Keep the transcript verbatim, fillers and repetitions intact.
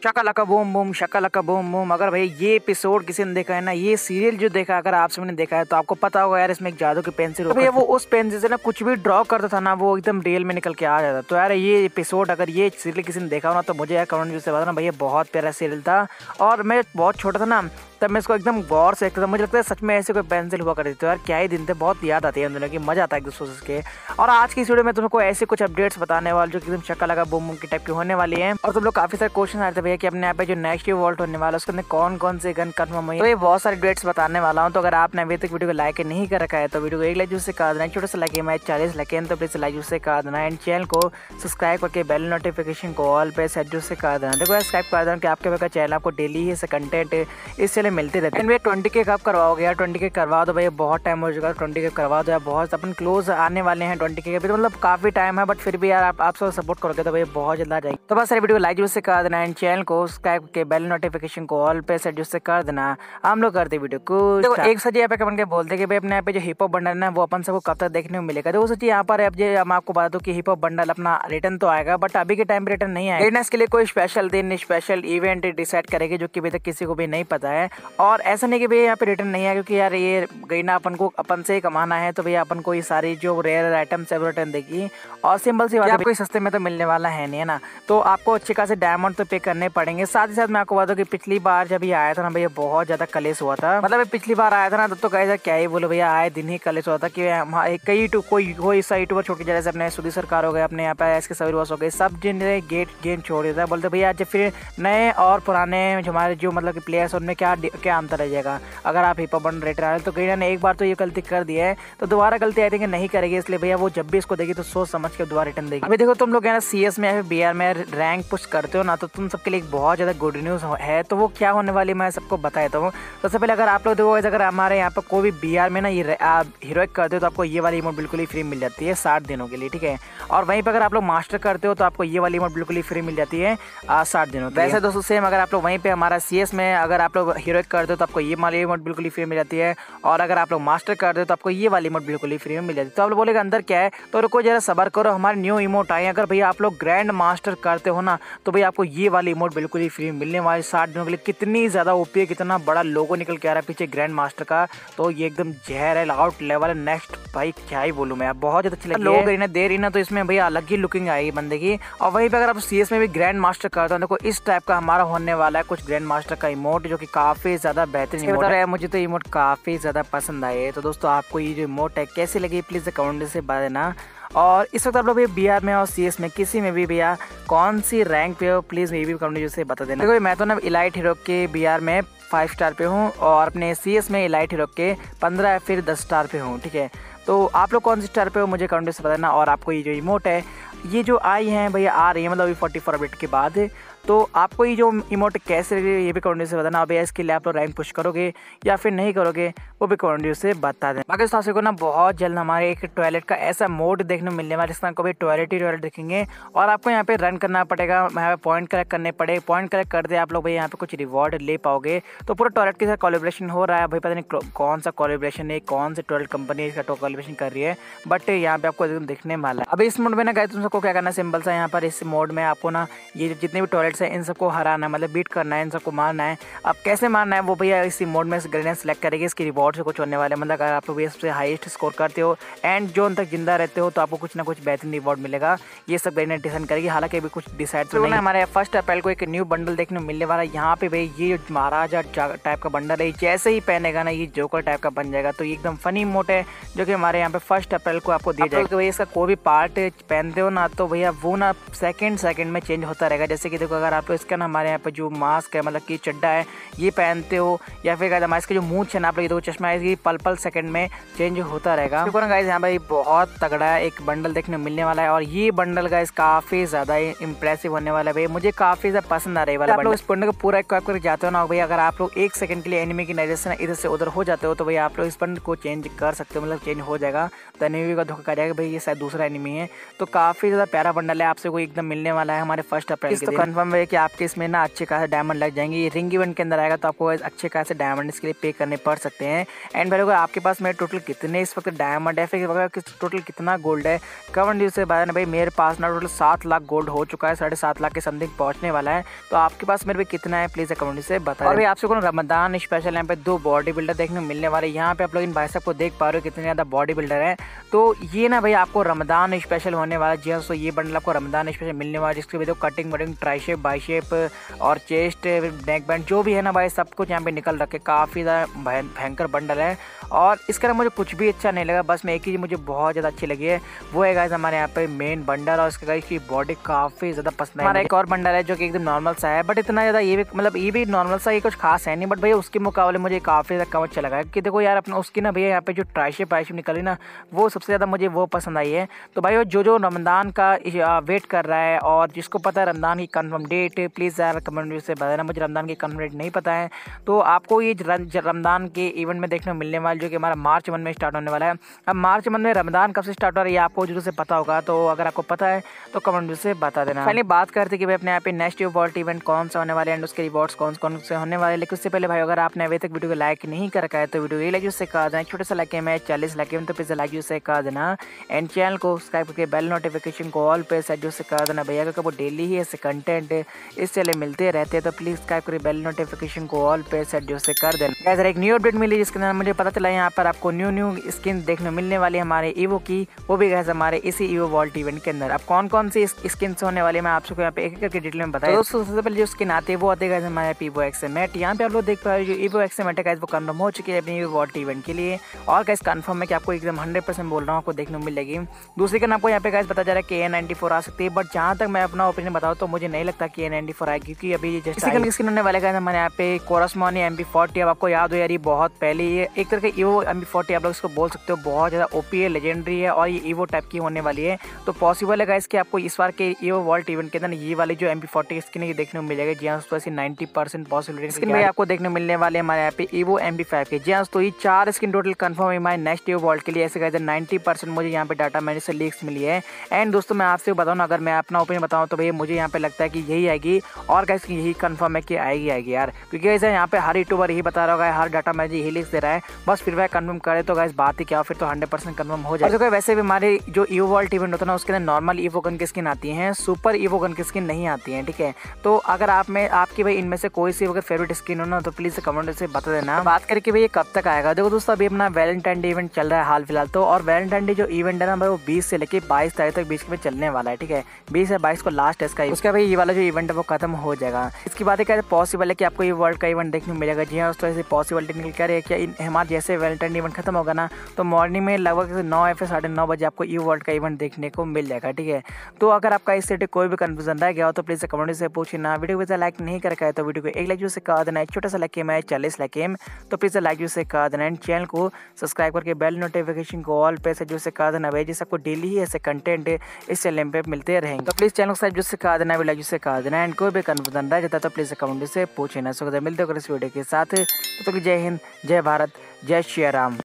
Shakalaka boom boom Shakalaka boom boom. अगर भाई ये एपिसोड किसी ने देखा है ना, ये सीरियल जो देखा, अगर आप सबने देखा है तो आपको पता होगा यार, इसमें एक जादू की पेंसिल होती है। वो उस पेंसिल से ना कुछ भी ड्रॉ करता था ना, वो एकदम रियल में निकल के आ जाता। तो यार ये एपिसोड अगर ये सीरियल किसी ने देखा हो ना, तो मुझे यार कमेंट से बताना भैया, बहुत प्यारा सीरियल था। और मैं बहुत छोटा था ना, तब मैं इसको एकदम गौर से देखता था। मुझे लगता है सच में ऐसे कोई पेंसिल हुआ करती थी। तो यार क्या ही दिन थे, बहुत याद आती है उन दिनों की, मजा आता है एक दूसरे के। और आज की इस वीडियो में तुमको ऐसे कुछ अपडेट्स बताने वाले जो कि एकदम शकालका बूम बूम की टाइप की होने वाली है। और तुम लोग काफी सारे क्वेश्चन आ रहे थे भैया कि अपने यहाँ पे जो नेक्स्ट वॉल्ट होने वाला है उसके अंदर कौन कौन से गन कन्फर्म हुई है। तो ये बहुत सारे अपडेट्स बताने वाला हूँ। तो अगर आपने अभी तक वीडियो को लाइक नहीं कर रखा है तो वीडियो को एक लाइक जूस से कर देना। छोटा सा लाइक है चालीस लाइक है तो प्लीज लाइक जूस से कर देना। एंड चैनल को सब्सक्राइब करके बेल नोटिफिकेशन को ऑल पे सेट जूस से कर देना। देखो सब्सक्राइब कर देना कि आपके चैनल आपको डेली ही कंटेंट इस चैनल मिलते रहते हैं। ट्वेंटी के कब करवाओगे यार? ट्वेंटी के करवा दो भैया, बहुत टाइम हो चुका है। ट्वेंटी के करवा दो यार, बहुत अपन क्लोज आने वाले हैं ट्वेंटी के। तो मतलब काफी टाइम है, बट फिर भी यार आप आप सब सपोर्ट करोगे तो भैया बहुत जल्द आ जाएगी। तो बस वीडियो को लाइक जरूर से कर देना। एंड चैनल को सब्सक्राइब करके बेल नोटिफिकेशन को ऑल पे सेट जरूर से कर देना। हम लोग करते वीडियो को। देखो एक सच यहाँ पे कमेंट के बोलते कि भाई अपने यहाँ पे जो हिप हॉप बंडल है वो अपन सबको कब तक देखने को मिलेगा। तो सच यहाँ पर हम आपको बता दूं कि हिप हॉप बंडल अपना रिटर्न तो आएगा, बट अभी के टाइम पे रिटर्न नहीं आएगा। इसके लिए कोई स्पेशल दिन स्पेशल इवेंट डिसाइड करेगी, जो कि अभी तक किसी को भी नहीं पता है। और ऐसा नहीं कि भैया यहाँ पे रिटर्न नहीं है, क्योंकि यार ये गई ना, अपन को अपन से ही कमाना है। तो भैया अपन को ये सारी जो रेयर आइटम्स है वो रिटर्न देगी। और सिंपल सी बात है, कोई सस्ते में तो मिलने वाला है नहीं, है ना। तो आपको अच्छे खासे डायमंड तो पे करने पड़ेंगे। साथ ही साथ मैं आपको बता दूं कि पिछली बार जब ये आया था ना भैया, बहुत ज्यादा कलेश हुआ था। मतलब पिछली बार आया था ना, तब तो कैसा क्या ही बोलो भैया, आए दिन ही कलेश हुआ था कि कई टू कोई कोई सा यूट्यूबर छोड़ के, जैसे अपने सुधी सरकार हो गए, अपने यहाँ पे एस के सभी बॉस हो गए, सब जिन्हें गेट गेम छोड़ दिया था। बोलते भैया जब फिर नए और पुराने हमारे जो मतलब कि प्लेयर्स उनमें क्या क्या अंतर रह जाएगा अगर आप हिप हॉप बंडल रेट रहे। तो कहीं ने एक बार तो ये गलती कर दी है, तो दोबारा गलती आई थिंक नहीं करेगी। इसलिए भैया वो जब भी इसको देगी तो सोच समझ के दोबारा रिटर्न देगी। अभी देखो तुम लोग है ना सीएस में या फिर बीआर में रैंक पुश करते हो ना, तो तुम सबके लिए बहुत ज्यादा गुड न्यूज है। तो वो क्या होने वाली मैं सबको बता देता हूँ। सबसे पहले अगर आप लोग देखो, अगर हमारे यहाँ पर कोई भी बीआर में ना ये आप हीरोइक करते हो तो आपको ये वाली इमोट बिल्कुल ही फ्री मिल जाती है साठ दिनों के लिए, ठीक है। और वहीं पर अगर आप लोग मास्टर करते हो तो आपको ये वाली इमोट बिल्कुल ही फ्री मिल जाती है साठ दिनों के लिए। वैसे दोस्तों सेम अगर आप लोग वहीं पे हमारा सीएस में अगर आप लोग हीरोइक करते हो तो आपको ये वाली इमोट बिल्कुल ही फ्री मिल जाती है। और अगर आप लोग मास्टर कर दो तो आपको ये वाली इमोट बिल्कुल ही फ्री में मिल जाती है। तो आप लोग बोलेगा अंदर क्या है, तो रुको जरा सबर करो, हमारे न्यू इमोट आए। अगर भैया आप लोग ग्रैंड मास्टर करते हो ना, तो भैया आपको ये वाली इमोट बिल्कुल ही फ्री मिलने वाली साठ दिनों के लिए। कितनी ज्यादा ओपी है, कितना बड़ा लोगो निकल के आ रहा है पीछे ग्रैंड मास्टर का। तो ये एकदम जहर है, आउट लेवल है नेक्स्ट। भाई क्या ही बोलूं मैं, बहुत ज्यादा अच्छी लगी लोग है। दे रही ना, तो इसमें भैया अलग ही लुकिंग आएगी बंदे की। और वहीं पे अगर आप सीएस में भी ग्रैंड मास्टर करते हो, देखो इस टाइप का हमारा होने वाला है कुछ ग्रैंड मास्टर का इमोट, जो कि काफी ज्यादा बेहतरीन इमोट है। मुझे तो इमोट काफी ज्यादा पसंद आए। तो दोस्तों आपको ये जो इमोट है कैसी लगी, प्लीज कमेंट से बता देना। और इस वक्त आप लोग बीआर में और सीएस में किसी में भी भैया कौन सी रैंक पे हो, प्लीज मे भी कमेंट से बता देना। देखो मैं तो ना इलाइट हीरो के बीआर में फाइव स्टार पे हूँ, और अपने सीएस में इलाइट हीरो के पंद्रह या फिर दस स्टार पे हूँ, ठीक है। तो आप लोग कौन सी स्टार पे हो मुझे कमेंट से बताना। और आपको ये जो इमोट है ये जो आई हैं भैया आ रही है मतलब अभी फोर्टी फोर अपडेट के बाद, तो आपको ये जो इमोट कैसे लगी ये भी कमेंट से बताना। अब इसके लिए आप लोग रैंक पुश करोगे या फिर नहीं करोगे वो भी कमेंट से बता दें। बाकी दोस्तों को ना बहुत जल्द हमारे एक टॉयलेट का ऐसा मोड देखने को मिलने वाला है जिसमें कभी टॉयलेट ही टॉयलेट देखेंगे। और आपको यहाँ पे रन करना पड़ेगा, यहाँ पे पॉइंट कलेक्ट करने पड़े। पॉइंट कलेक्ट कर दे आप लोग भाई, यहाँ पे कुछ रिवॉर्ड ले पाओगे। तो पूरा टॉयलेट के साथ कोलैबोरेशन हो रहा है भाई, पता नहीं कौन सा कोलैबोरेशन है, कौन सी टॉयलेट कंपनी इसका कोलैबोरेशन कर रही है, बट यहाँ पे आपको एकदम दिखने वाला है। अभी इस मोड में ना गाइस तुम सबको क्या करना, सिंपल सा यहाँ पर इस मोड में आपको ना ये जितने भी टॉयलेट्स हैं इन सबको हरा मतलब बीट करना है, इन सबको मारना है। अब कैसे मारना है वो भैया इसी मोड में ग्रेनेड सेलेक्ट करेंगे, इसकी रिवॉर्ड से कुछ होने वाले। मतलब अगर आप लोग सबसे हाईएस्ट स्कोर करते हो एंड जोन तक जिंदा रहते हो तो आपको कुछ ना कुछ बेहतरीन रिवॉर्ड मिलेगा। ये सब ग्रेनेड डिसाइड करेगी, हालांकि अभी कुछ डिसाइड तो नहीं। हमारे फर्स्ट अप्रैल को एक न्यू बंडल देखने को मिलने वाला है। यहाँ पे भाई ये महाराजा टाइप का बंडल है, जैसे ही पहनेगा ना ये जोकर टाइप का बन जाएगा। तो ये एकदम फनी इमोट है जो कि हमारे यहाँ पे फर्स्ट अप्रैल को आपको दिया जाएगा। तो इसका कोई भी पार्ट पहनते हो ना तो भैया वो ना सेकंड सेकंड में चेंज होता रहेगा। जैसे कि देखो अगर आप इसका ना हमारे यहाँ पे जो मास्क है मतलब कि चड्डा है ये पहनते हो, या फिर गाइस इसका जो मूंछ है ना आप लोग देखो चश्मा है, ये पल पल सेकंड में चेंज होता रहेगा। तो गाइस यहाँ भाई बहुत तगड़ा एक बंडल देखने को मिलने वाला है। और ये बंडल गाइस काफी ज्यादा इंप्रेसिव होने वाला है भाई, मुझे काफी ज्यादा पसंद आ रही है। आप लोग इस बंडल को पूरा इक्विप करके जाते हो ना भाई, अगर आप लोग एक सेकंड के लिए एनिमी की नजर से इधर से उधर हो जाते हो तो भाई आप लोग इस बंडल को चेंज कर सकते हो, मतलब चेंज हो जाएगा। तो एनिमी का धोखा करेगा भाई ये शायद दूसरा एनिमी है। तो काफी ज्यादा प्यारा बंडल है, आपसे कोई एकदम मिलने वाला है हमारे फर्स्ट अप्रैल के दिन। कंफर्म काम है कि आपके इसमें ना अच्छे खासे डायमंड लग जाएंगे। ये रिंग इवेंट के अंदर आएगा तो आपको अच्छे खासे डायमंड इसके लिए पे करने पड़ सकते हैं। एंड भाई लोग आपके पास में टोटल कितने इस वक्त डायमंड है, फिर टोटल कितना गोल्ड है, कमेंट से बताना भाई। मेरे पास ना टोटल सात लाख गोल्ड हो चुका है, साढ़े सात लाख के समथिंग पहुंचने वाला है। तो आपके पास मेरे पे कितना है प्लीज़ कमेंट से बता। और भाई आपसे को रमदान स्पेशल यहाँ पे दो बॉडी बिल्डर देखने को मिलने वाले। यहाँ पे आप लोग इन भाई साहब को देख पा रहे हो कितने ज़्यादा बॉडी बिल्डर है। तो ये ना भाई आपको रमदान स्पेशल होने वाला। जी हाँ, तो ये बंडल आपको रमदान स्पेशल मिलने वाला, जिसके भी देखो कटिंग वटिंग ट्राइशेप बाइशेप और चेस्ट नेक बैंड जो भी है ना भाई सब कुछ यहाँ पे निकल रखे। काफ़ी ज़्यादा भयंकर बंडल है और इसके अंदर मुझे कुछ भी अच्छा नहीं लगा, बस मैं एक ही चीज़ मुझे बहुत ज़्यादा अच्छी लगी है, वो है गाइस हमारे यहाँ पे मेन बंडल। और इसके गाइस की बॉडी काफ़ी ज़्यादा पसंद है। हमारा एक और बंडल है जो कि एकदम नॉर्मल सा है, बट इतना ज़्यादा ये भी मतलब ये भी नॉर्मल सा, ये कुछ खास है नहीं, बट भैया उसके मुकाबले मुझे काफ़ी ज़्यादा कम अच्छा लगा। कि देखो यार अपना उसकी ना भैया यहाँ पे जो ट्राइशेप वाइशेप निकली ना, वो सबसे ज़्यादा मुझे वो पसंद आई है। तो भाई जो जो रमदान का वेट कर रहा है और जिसको पता है रमदान की कन्फर्म डेट, प्लीज़ यार कमेंट से बताना। मुझे रमदान की कन्फर्म डेट नहीं पता है, तो आपको ये रमदान के इवेंट में देखने को मिलने वाला जो कि हमारा मार्च मंथ में स्टार्ट होने वाला है। अब मार्च मंथ में रमदान कब से स्टार्ट हो रहा है ये आपको जरूर से पता होगा, तो अगर आपको पता है तो कमेंट से बता देना। पहले बात करते कि भाई अपने यहाँ पे नेक्स्ट वॉल्ट इवेंट कौन सा होने वाले हैं एंड उसके रिवॉर्ड्स कौन कौन से होने वाले हैं। लेकिन उससे पहले भाई अगर आपने अभी तक वीडियो को लाइक नहीं कर रखा है तो वीडियो ये लाइक उससे कहा देना। छोटा सा लाइक है चालीस लाइक में, तो फिर से लाइक उससे कहा देना एंड चैनल को सब्सक्राइब करके बेल नोटिफिकेशन को ऑल पे सेट जो से कहा देना भैया, क्योंकि वो डेली ही ऐसे कंटेंट इस चैनल मिलते रहते हैं। तो प्लीज़ सब्सक्राइब करके बेल नोटिफिकेशन को ऑल पे सेट जो से कर देना। एक न्यू अपडेट मिली जिसके अंदर मुझे पता चला यहाँ पर आपको न्यू न्यू स्किन देखने मिलने वाली है हमारे ईवो की, वो भी गैस हमारे इसी ईवो वॉल्ट इवेंट के अंदर। अब कौन कौन सी स्किन होने वाली है मैं आपको यहाँ पे एक एक करके डिटेल में बताया। दोस्तों सबसे पहले जो स्किन आती है वो आती है हमारे ईवो एक्सएमएट। यहाँ पे आप लोग देख पा रहे हो जो ईवो एक्सएमएट है वो कंफर्म हो चुकी है अपनी ईवो वॉल्ट इवेंट के लिए, और गैस कंफर्म है कि आपको एकदम हंड्रेड परसेंट बोल रहा हूँ आपको देखने को मिलेगी। दूसरी का आपको यहाँ पे गैस पता जा रहा है कि ए नाइन्टी फोर आ सकती है, बट जहाँ तक मैं अपना ओपिनियन बताऊँ तो मुझे नहीं लगता कि ए नाइन्टी फोर आएगी, क्योंकि अभी जस्ट स्किन होने वाले गए हमारे यहाँ पे कोरसमॉनी एम पी फोर्टी। अब आपको याद हो यार ये बहुत पहले ये एक तरह के ईवो एम पी फोर्टी आप लोग इसको बोल सकते हो, बहुत ज़्यादा ओपी है, लेजेंडरी है और ये ईवो टाइप की होने वाली है। तो पॉसिबल है गाइस कि आपको इस बार के ईवो वॉल्ट इवेंट के अंदर ये वाली जो एम पी फोर्टी स्किन है देखने को मिलेगा। जी हाँ दोस्तों ऐसी नाइन्टी परसेंट पॉसिबिलिटी स्किन में आपको देखने मिलने वाले हमारे यहाँ पे ईवो एम पी फाइव के। जी हाँ दोस्तों ये चार स्किन टोटल कंफर्म है हमारे नेक्स्ट ईवो वॉल्ट के लिए। ऐसे गाइस नाइन्टी परसेंट मुझे यहाँ पे डाटा मेरे से लीक्स मिली है। एंड दोस्तों मैं आपसे बताऊँ ना, अगर मैं अपना ओपिनियन बताऊँ तो भैया मुझे यहाँ पे लगता है कि यही आएगी, और गाइस यही कंफर्म है कि आएगी आएगी यार, क्योंकि गाइस यहाँ पे हर यूट्यूबर यही बता रहा होगा, हर डाटा मैनेजर यही लिख दे रहा है, बस फिर वह कंफर्म करे तो गाइस बात ही क्या, फिर तो हंड्रेड परसेंट कंफर्म हो जाएगा। वैसे भी हमारे जो ईवो वॉल्ट इवेंट होता है ना उसके अंदर नॉर्मल ईवो गन की स्किन आती है, सुपर ईवो गन की स्किन नहीं आती है, ठीक है। तो अगर आप में आपकी भाई इनमें से कोई सी अगर फेवरेट स्किन हो ना तो प्लीज कमेंट से बता देना। बात करके भाई ये कब तक आएगा, देखो दोस्तों अभी अपना वैलेंटाइन डे इवेंट चल रहा है हाल फिलहाल तो, और वैलेंटाइन डे जो इवेंट है ना भाई वो बीस से लेकर बाईस तारीख तक बीच में चलने वाला है, ठीक है। बीस या बाईस को लास्ट है इसका, उसका भाई ये वाला जो इवेंट है वो खत्म हो जाएगा। इसकी बात है क्या पॉसिबल है कि आपको ये वर्ल्ड का इवेंट देखने को मिलेगा। जी हाँ दोस्तों ऐसे पॉसिबिलिटी निकल कर है कि हमारे जैसे वैलेंटाइन इवेंट खत्म होगा ना तो मॉर्निंग में लगभग नौ या फिर साढ़े नौ बजे आपको ये वर्ल्ड का इवेंट देखने को मिल जाएगा, ठीक है। तो अगर आपका इससे कोई भी कंफ्यूजन रह गया हो तो प्लीज़ कमेंट से पूछना। वीडियो को लाइक नहीं करके है तो वीडियो को एक लाइक से कहा देना, एक छोटा सा लाइक है चालीस लाइक तो प्लीज़ लाइक से कहा देना एंड चैनल को सब्सक्राइब करके बेल नोटिफिकेशन को ऑल पे से जो से कहा देना भाई, जिससे आपको डेली ही ऐसे कंटेंट इस चैनल पे मिलते रहेंगे। तो प्लीज़ चैनल को सब्सक्राइब से कहा देना, लाइक से कहा देना एंड कोई भी कंफ्यूजन रह जाता तो प्लीज़ कमेंट से पूछना। सो मिलते हो इस वीडियो के साथ, तो जय हिंद, जय भारत, जय श्री राम।